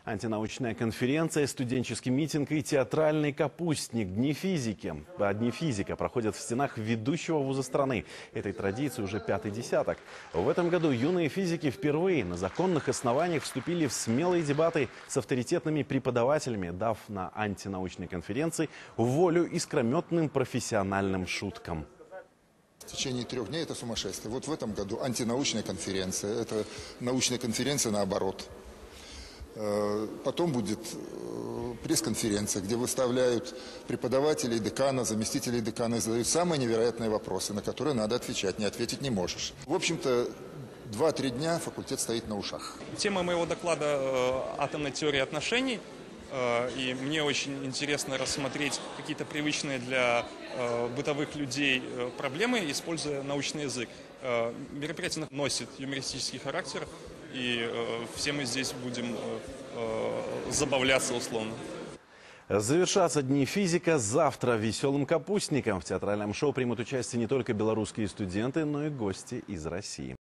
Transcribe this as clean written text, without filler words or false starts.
Антинаучная конференция, студенческий митинг и театральный капустник. Дни физика проходят в стенах ведущего вуза страны. Этой традиции уже 5-й десяток. В этом году юные физики впервые на законных основаниях вступили в смелые дебаты с авторитетными преподавателями, дав на антинаучной конференции волю искрометным профессиональным шуткам. В течение 3 дней это сумасшествие. Вот в этом году антинаучная конференция. Это научная конференция наоборот. Потом будет пресс-конференция, где выставляют преподавателей, декана, заместителей декана и задают самые невероятные вопросы, на которые надо отвечать. Не ответить не можешь. В общем-то, 2-3 дня факультет стоит на ушах. Тема моего доклада «Атомная теория отношений». И мне очень интересно рассмотреть какие-то привычные для бытовых людей проблемы, используя научный язык. Мероприятие носит юмористический характер, и все мы здесь будем забавляться условно. Завершатся дни физика завтра веселым капустником. В театральном шоу примут участие не только белорусские студенты, но и гости из России.